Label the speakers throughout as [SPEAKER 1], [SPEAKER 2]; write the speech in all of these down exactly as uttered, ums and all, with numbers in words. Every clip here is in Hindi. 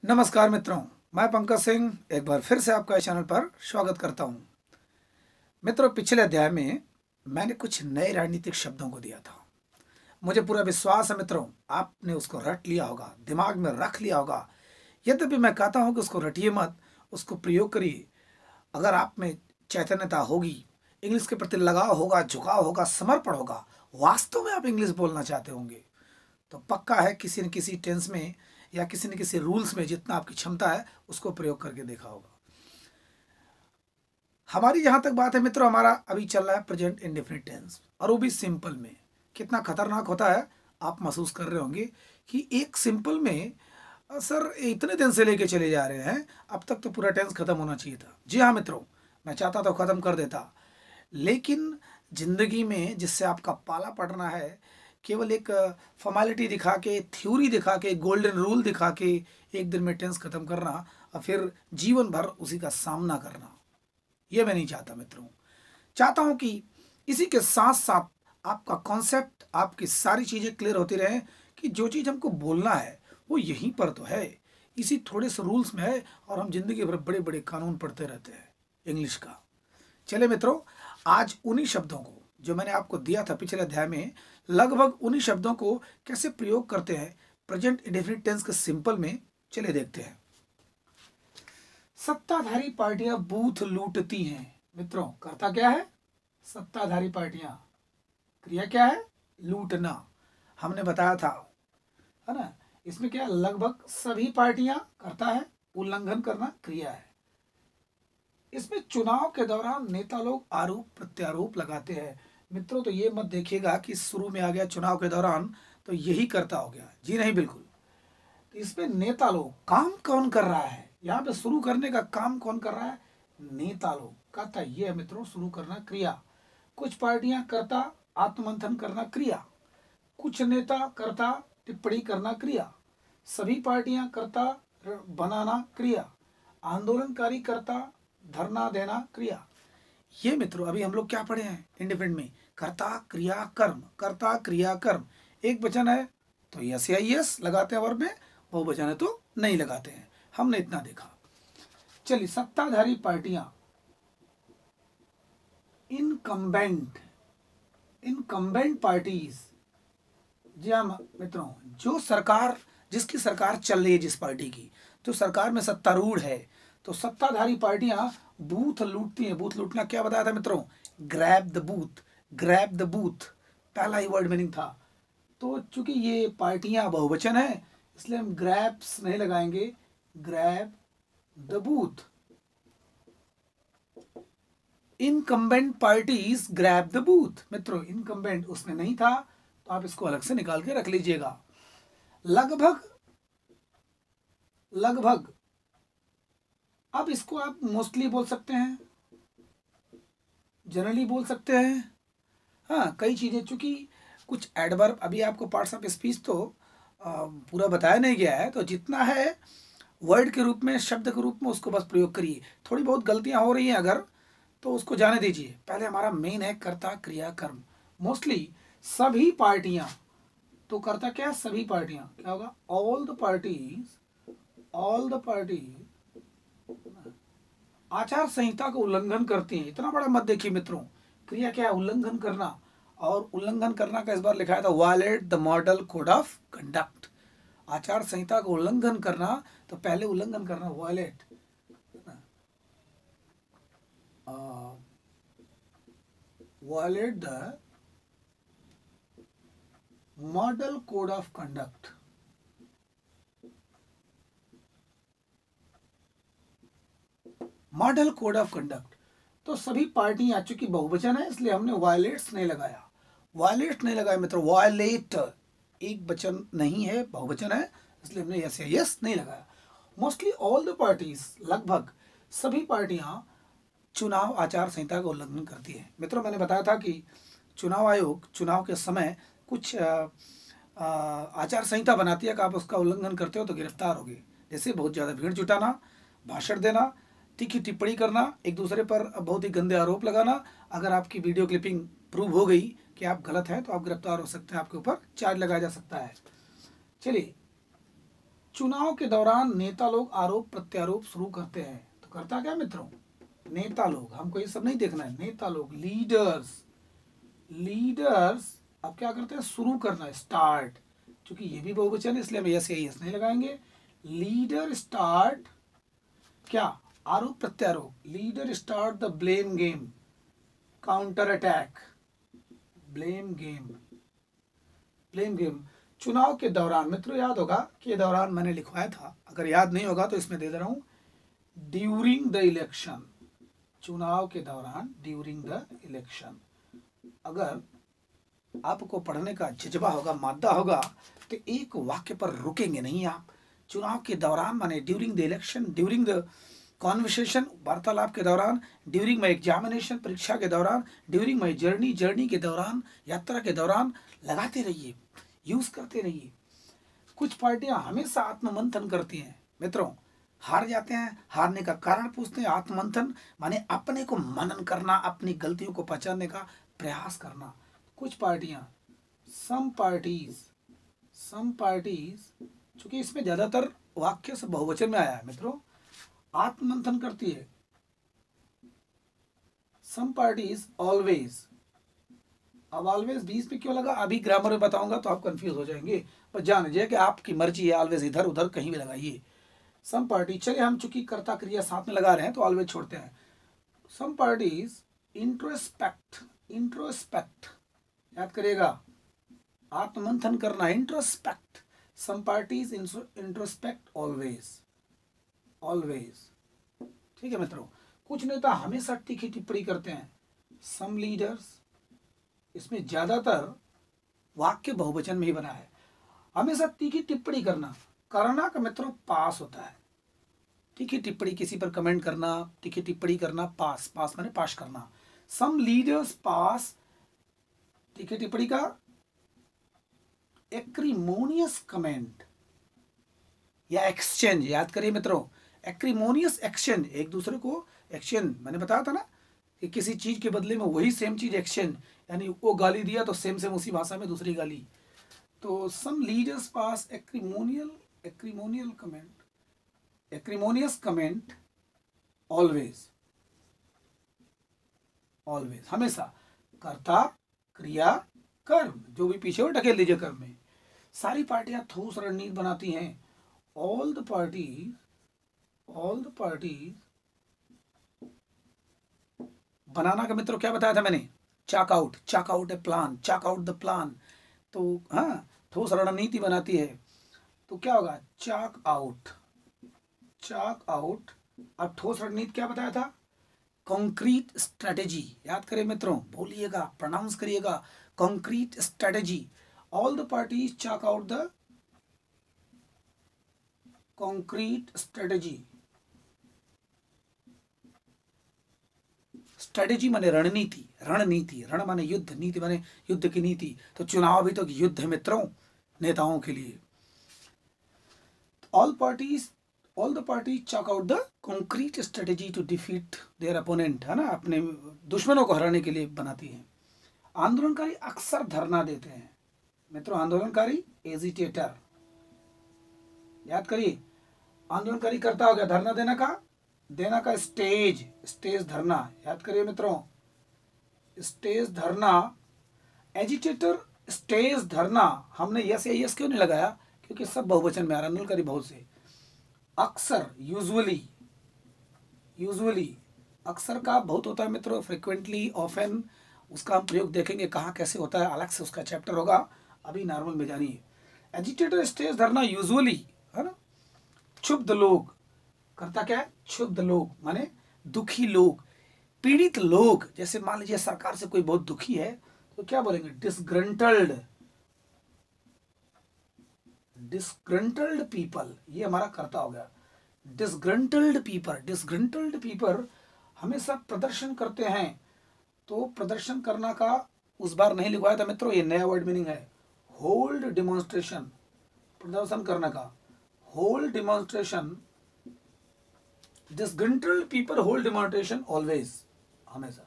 [SPEAKER 1] नमस्कार मित्रों, मैं पंकज सिंह एक बार फिर से आपका इस चैनल पर स्वागत करता हूं। मित्रों, पिछले अध्याय में मैंने कुछ नए राजनीतिक शब्दों को दिया था। मुझे पूरा विश्वास है मित्रों, आपने उसको रट लिया होगा, दिमाग में रख लिया होगा। यद्यपि मैं कहता हूं कि उसको रटिए मत, उसको प्रयोग करिए। अगर आप में चैतन्यता होगी, इंग्लिश के प्रति लगाव होगा, झुकाव होगा, समर्पण होगा, वास्तव में आप इंग्लिश बोलना चाहते होंगे, तो पक्का है किसी न किसी टेंस में या किसी न किसी रूल्स में जितना आपकी क्षमता है उसको प्रयोग करके देखा होगा। हमारी जहां तक बात है मित्रों, हमारा अभी चल रहा है प्रेजेंट इंडेफिनिट टेंस, और वो भी सिंपल में। कितना खतरनाक होता है आप महसूस कर रहे होंगे कि एक सिंपल में सर इतने दिन से लेके चले जा रहे हैं, अब तक तो पूरा टेंस खत्म होना चाहिए था। जी हाँ मित्रों, मैं चाहता तो खत्म कर देता, लेकिन जिंदगी में जिससे आपका पाला पड़ना है, केवल एक फॉर्मेलिटी दिखा के, थ्योरी दिखा के, गोल्डन रूल दिखा के एक दिन में टेंस खत्म करना और फिर जीवन भर उसी का सामना करना, ये मैं नहीं चाहता मित्रों। चाहता हूं कि इसी के साथ साथ आपका कॉन्सेप्ट, आपकी सारी चीज़ें क्लियर होती रहे कि जो चीज़ हमको बोलना है वो यहीं पर तो है, इसी थोड़े से रूल्स में है, और हम जिंदगी भर बड़े बड़े कानून पढ़ते रहते हैं इंग्लिश का। चले मित्रों, आज उन्हीं शब्दों को जो मैंने आपको दिया था पिछले अध्याय में, लगभग उन्हीं शब्दों को कैसे प्रयोग करते हैं प्रेजेंट इंडेफिनिट टेंस के सिंपल में, चले देखते हैं। सत्ताधारी पार्टियां बूथ लूटती हैं। मित्रों, करता क्या है? सत्ताधारी पार्टियां, क्रिया क्या है? लूटना। हमने बताया था, है ना, इसमें क्या लगभग सभी पार्टियां, करता है, उल्लंघन करना क्रिया है। इसमें चुनाव के दौरान नेता लोग आरोप प्रत्यारोप लगाते हैं। मित्रों, तो ये मत देखिएगा कि शुरू में आ गया चुनाव के दौरान तो यही करता हो गया, जी नहीं, बिल्कुल। तो इसमें नेता लोग, काम कौन कर रहा है? यहाँ पे शुरू करने का काम कौन कर रहा है? नेता लोग। कहता ये है मित्रों, शुरू करना क्रिया। कुछ पार्टियां करता, आत्ममंथन करना क्रिया। कुछ नेता करता, टिप्पणी करना क्रिया। सभी पार्टियां करता, बनाना क्रिया। आंदोलनकारी करता, धरना देना क्रिया। ये मित्रों अभी हम लोग क्या पढ़े हैं इंडिपेंडेंट में? कर्ता क्रिया कर्म, कर्ता क्रिया कर्म। एक वचन है तो यस या यस लगाते हैं वर्ब में, बहुवचन है तो नहीं लगाते हैं। हमने इतना देखा। चलिए, सत्ताधारी पार्टियां, इनकम्बेंट, इनकम्बेंट पार्टीज। जी हाँ मित्रों, जो सरकार, जिसकी सरकार चल रही है, जिस पार्टी की, जो सरकार में सत्तारूढ़ है, तो सत्ताधारी पार्टियां बूथ लूटती हैं। बूथ लूटना क्या बताया था मित्रों? Grab the booth, grab the booth, पहला ही वर्ड मीनिंग था। तो चूंकि ये पार्टियां बहुवचन है, इसलिए हम ग्रैब्स नहीं लगाएंगे, grab the booth. Incumbent parties grab the booth. मित्रों, इनकम्बेंट उसमें नहीं था, तो आप इसको अलग से निकाल के रख लीजिएगा। लगभग, लगभग, अब इसको आप मोस्टली बोल सकते हैं, जनरली बोल सकते हैं। हाँ, कई चीज़ें, चूंकि कुछ एडवर्ब, अभी आपको पार्ट्स ऑफ स्पीच तो आ, पूरा बताया नहीं गया है, तो जितना है वर्ड के रूप में, शब्द के रूप में, उसको बस प्रयोग करिए। थोड़ी बहुत गलतियां हो रही हैं अगर, तो उसको जाने दीजिए। पहले हमारा मेन है कर्ता क्रिया कर्म। मोस्टली सभी पार्टियां, तो करता क्या है? सभी पार्टियां। क्या होगा? All the parties, all the parties आचार संहिता का उल्लंघन करती हैं। इतना बड़ा मत देखिए मित्रों, क्रिया क्या है? उल्लंघन करना। और उल्लंघन करना का इस बार लिखा था violate the model code of conduct. आचार संहिता का उल्लंघन करना, तो पहले उल्लंघन करना, violate, violate the model code of conduct. Model code of conduct, तो सभी पार्टियां, चूंकि बहुवचन है इसलिए हमने वायलेट्स नहीं लगाया, वायलेट नहीं लगाया मित्रों। वायलेट एक वचन नहीं है, बहुवचन है, इसलिए हमने यस या यस नहीं लगाया। मोस्टली ऑल द पार्टीज, लगभग सभी पार्टियां चुनाव आचार संहिता का उल्लंघन करती है। मित्रों, मैंने बताया था कि चुनाव आयोग चुनाव के समय कुछ आ, आ, आचार संहिता बनाती है कि आप उसका उल्लंघन करते हो तो गिरफ्तार होगे। जैसे बहुत ज़्यादा भीड़ जुटाना, भाषण देना, तीखी टिप्पणी करना, एक दूसरे पर बहुत ही गंदे आरोप लगाना। अगर आपकी वीडियो क्लिपिंग प्रूव हो गई कि आप गलत हैं तो आप गिरफ्तार हो सकते हैं, आपके ऊपर चार्ज लगाया जा सकता है। चलिए, चुनाव के दौरान नेता लोग आरोप प्रत्यारोप शुरू करते हैं। तो करता क्या मित्रों? नेता लोग, हमको ये सब नहीं देखना है। नेता लोग, लीडर्स, लीडर्स अब क्या करते हैं? शुरू करना है, स्टार्ट। क्योंकि ये भी बहुवचन है इसलिए हम यस या यस नहीं लगाएंगे। लीडर स्टार्ट क्या? आरोप प्रत्यारोप। Leader start the blame game, counter attack, blame game, blame game. चुनाव के दौरान, मित्रों याद होगा कि दौरान मैंने लिखवाया था, अगर याद नहीं होगा तो इसमें दे दे रहा हूं, ड्यूरिंग द इलेक्शन। चुनाव के दौरान, ड्यूरिंग द इलेक्शन। अगर आपको पढ़ने का जज्बा होगा, मादा होगा, तो एक वाक्य पर रुकेंगे नहीं आप। चुनाव के दौरान माने during the election, during the conversation, वार्तालाप के दौरान, ड्यूरिंग माई एग्जामिनेशन, परीक्षा के दौरान, ड्यूरिंग माई जर्नी, जर्नी के दौरान, यात्रा के दौरान। लगाते रहिए, यूज करते रहिए। कुछ पार्टियां हमेशा आत्ममंथन करती हैं मित्रों, हार जाते हैं, हारने का कारण पूछते हैं। आत्ममंथन माने अपने को मनन करना, अपनी गलतियों को पहचानने का प्रयास करना। कुछ पार्टियां, सम पार्टीज, सम पार्टीज, चूंकि इसमें ज्यादातर वाक्य से बहुवचन में आया है मित्रों, आत्ममंथन करती है। सम पार्टीज ऑलवेज, अब ऑलवेज बीच में क्यों लगा अभी ग्रामर में बताऊंगा तो आप कंफ्यूज हो जाएंगे, पर जान लीजिए कि आपकी मर्जी है, ऑलवेज इधर उधर कहीं भी लगाइए। सम पार्टी, चलिए हम चूंकि कर्ता क्रिया साथ में लगा रहे हैं तो ऑलवेज छोड़ते हैं। सम पार्टीज इंट्रोस्पेक्ट, इंट्रोस्पेक्ट याद करिएगा, आत्ममंथन करना, introspect. Some parties introspect always, always. ठीक है मित्रों। कुछ नेता हमेशा तीखी टिप्पणी करते हैं। सम लीडर्स, इसमें ज्यादातर वाक्य बहुवचन में ही बना है। हमेशा तीखी टिप्पणी करना, करना का मित्रों पास होता है। तीखी टिप्पणी, किसी पर कमेंट करना, तीखी टिप्पणी करना, पास, पास माने पास करना। सम लीडर्स पास, तीखी टिप्पणी का एक्रीमोनियस कमेंट या एक्सचेंज, याद करिए मित्रों, एक्रीमोनियस एक्सचेंज, एक दूसरे को एक्सचेंज, मैंने बताया था ना कि किसी चीज के बदले में वही सेम चीज एक्सचेंज, यानी वो गाली दिया तो सेम सेम उसी भाषा में दूसरी गाली। तो some leaders pass acrimonial, acrimonial comment, acrimonious comment always, always always, कर्ता क्रिया कर्म, जो भी पीछे हो ढकेल दीजिए कर्म में। सारी पार्टियां ठोस रणनीति बनाती हैं। All the parties, all the parties, बनाना का मित्रों क्या बताया था मैंने? Chalk out, chalk out a plan, chalk out the plan. तो हाँ, ठोस रणनीति बनाती है। तो क्या होगा? Chalk out, chalk out. अब ठोस रणनीति क्या बताया था? कॉन्क्रीट स्ट्रेटेजी, याद करें मित्रों, बोलिएगा, प्रोनाउंस करिएगा, concrete strategy. All the parties chalk out the concrete strategy. Strategy माने रणनीति, रणनीति, रण माने युद्ध, नीति माने युद्ध की नीति। तो चुनाव भी तो युद्ध है मित्रों, नेताओं के लिए। All parties, all the parties chalk out the concrete strategy to defeat their opponent, है ना, अपने दुश्मनों को हराने के लिए बनाती है। आंदोलनकारी अक्सर धरना देते हैं मित्रों, आंदोलनकारी एजिटेटर, याद करिए, आंदोलनकारी करता हो गया धरना देने का, देना का स्टेज, स्टेज धरना, याद करिए मित्रों, स्टेज धरना। एजिटेटर, स्टेज धरना, हमने यस या यस क्यों नहीं लगाया? क्योंकि सब बहुवचन में आ रहा, आंदोलनकारी बहुत से। अक्सर, यूजुअली, यूजुअली, अक्सर का बहुत होता है मित्रों, फ्रिक्वेंटली, ऑफन, उसका हम प्रयोग देखेंगे कहाँ कैसे होता है, अलग से उसका चैप्टर होगा, अभी नॉर्मल में जानिए। एजिटेटर, स्टेज धरना, यूजुअली, है ना। क्षुब्ध लोग, करता क्या है? क्षुब्ध लोग माने दुखी लोग, पीड़ित लोग। जैसे मान लीजिए सरकार से कोई बहुत दुखी है तो क्या बोलेंगे? डिसग्रंटल्ड, डिसग्रंटल्ड पीपल, ये हमारा करता हो गया। डिसग्रंटल्ड पीपल, डिसग्रंटल्ड पीपल हमेशा प्रदर्शन करते हैं। तो प्रदर्शन करना का उस बार नहीं लिखवाया था मित्रों, ये नया वर्ड मीनिंग है। होल्ड डिमॉन्स्ट्रेशन, प्रदर्शन करने का, hold demonstration. Disgruntled people hold demonstration always, हमेशा।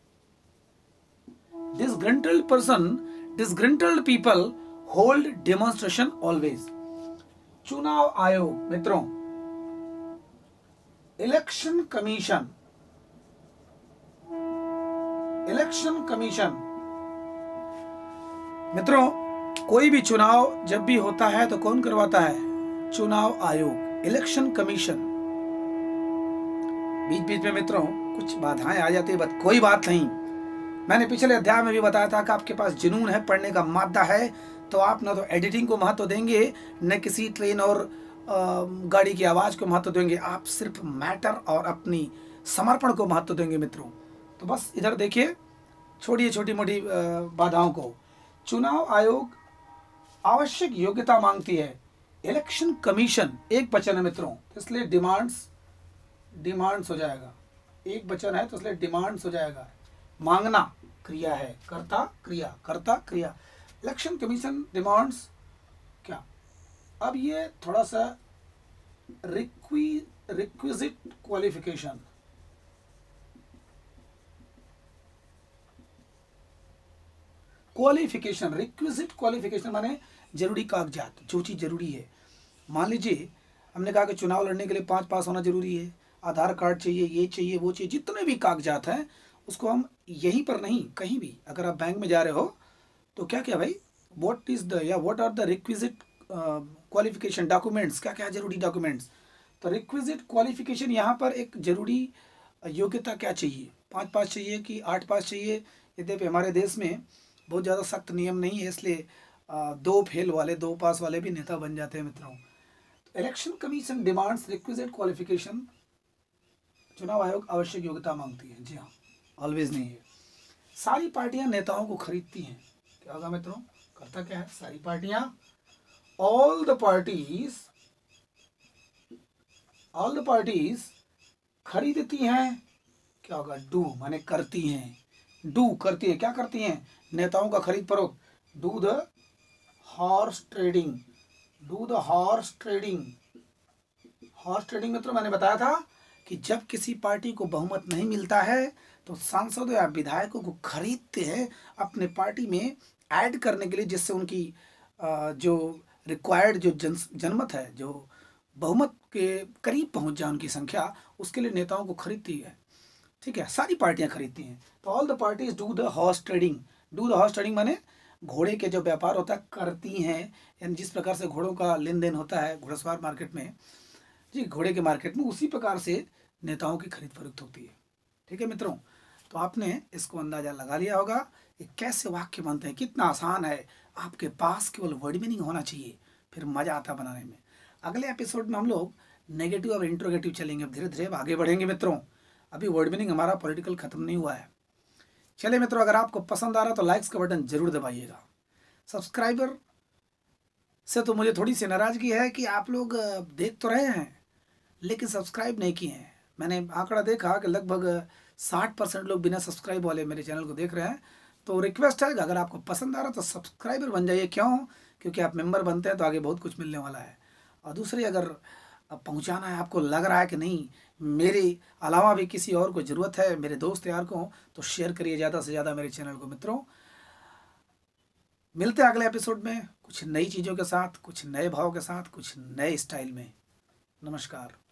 [SPEAKER 1] Disgruntled person, disgruntled people hold demonstration always. चुनाव आयोग मित्रों, इलेक्शन कमीशन, इलेक्शन कमीशन। मित्रों, कोई भी चुनाव जब भी होता है तो कौन करवाता है? चुनाव आयोग, इलेक्शन कमीशन। बीच बीच में मित्रों कुछ बाधाएं आ जाती है, बट कोई बात नहीं। मैंने पिछले अध्याय में भी बताया था कि आपके पास जुनून है, पढ़ने का मादा है, तो आप ना तो एडिटिंग को महत्व देंगे, न किसी ट्रेन और गाड़ी की आवाज़ को महत्व देंगे, आप सिर्फ मैटर और अपनी समर्पण को महत्व देंगे मित्रों। तो बस इधर देखिए, छोड़िए छोटी मोटी बाधाओं को। चुनाव आयोग आवश्यक योग्यता मांगती है। इलेक्शन कमीशन एक वचन है मित्रों, इसलिए डिमांड्स, डिमांड्स हो जाएगा। एक वचन है तो इसलिए डिमांड्स हो जाएगा। मांगना क्रिया है, कर्ता क्रिया, कर्ता क्रिया। इलेक्शन कमीशन डिमांड्स क्या? अब ये थोड़ा सा रिक्वी requisite qualification, qualification, requisite qualification माने जरूरी कागजात, जो चीज़ जरूरी है। मान लीजिए हमने कहा कि चुनाव लड़ने के लिए पाँच पास होना जरूरी है, आधार कार्ड चाहिए, ये चाहिए, वो चाहिए, जितने भी कागजात हैं उसको हम यहीं पर नहीं, कहीं भी, अगर आप बैंक में जा रहे हो तो क्या क्या भाई, व्हाट इज़ द या what are the requisite qualification documents, क्या क्या जरूरी डॉक्यूमेंट्स। तो रिक्विजिट क्वालिफिकेशन यहाँ पर एक जरूरी योग्यता क्या चाहिए? पाँच पास चाहिए कि आठ पास चाहिए? यद्यपि हमारे देश में बहुत ज़्यादा सख्त नियम नहीं है, इसलिए दो फेल वाले, दो पास वाले भी नेता बन जाते हैं मित्रों। तो election commission demands requisite qualification, चुनाव आयोग आवश्यक योग्यता मांगती है। जी हाँ, ऑलवेज नहीं है। सारी पार्टियां नेताओं को खरीदती हैं। क्या होगा मित्रों? करता क्या है? सारी पार्टियां, all the parties, all the parties खरीदती हैं। क्या होगा? डू माने करती हैं, डू करती है। क्या करती हैं? नेताओं का खरीद फरोख्त। Do the horse trading, do the horse trading. Horse trading मित्रों मैंने बताया था कि जब किसी पार्टी को बहुमत नहीं मिलता है तो सांसदों या विधायकों को खरीदते हैं अपने पार्टी में ऐड करने के लिए, जिससे उनकी जो रिक्वायर्ड जो जन जनमत है, जो बहुमत के करीब पहुंच जाए उनकी संख्या, उसके लिए नेताओं को खरीदती है। ठीक है, सारी पार्टियां खरीदती हैं। तो all the parties do the horse trading. Do the horse trading माने घोड़े के जो व्यापार होता है करती हैं, यानी जिस प्रकार से घोड़ों का लेन देन होता है घोड़सवार मार्केट में, जी घोड़े के मार्केट में, उसी प्रकार से नेताओं की खरीद फरोख्त होती है। ठीक है मित्रों, तो आपने इसको अंदाजा लगा लिया होगा कि कैसे वाक्य बनते हैं, कितना आसान है। आपके पास केवल वर्ड मीनिंग होना चाहिए, फिर मजा आता बनाने में। अगले एपिसोड में हम लोग नेगेटिव और इंट्रोगेटिव चलेंगे, धीरे धीरे आगे बढ़ेंगे मित्रों। अभी वर्ड मीनिंग हमारा पॉलिटिकल खत्म नहीं हुआ है। चलिए मित्रों, अगर आपको पसंद आ रहा तो लाइक्स का बटन जरूर दबाइएगा। सब्सक्राइबर से तो मुझे थोड़ी सी नाराजगी है कि आप लोग देख तो रहे हैं लेकिन सब्सक्राइब नहीं किए हैं। मैंने आंकड़ा देखा कि लगभग साठ परसेंट लोग बिना सब्सक्राइब वाले मेरे चैनल को देख रहे हैं। तो रिक्वेस्ट है कि अगर आपको पसंद आ रहा तो सब्सक्राइबर बन जाइए। क्यों? क्योंकि आप मेंबर बनते हैं तो आगे बहुत कुछ मिलने वाला है। और दूसरी, अगर पहुंचाना है, आपको लग रहा है कि नहीं मेरे अलावा भी किसी और को ज़रूरत है, मेरे दोस्त यार को, तो शेयर करिए ज़्यादा से ज़्यादा मेरे चैनल को मित्रों। मिलते हैं अगले एपिसोड में कुछ नई चीज़ों के साथ, कुछ नए भाव के साथ, कुछ नए स्टाइल में। नमस्कार।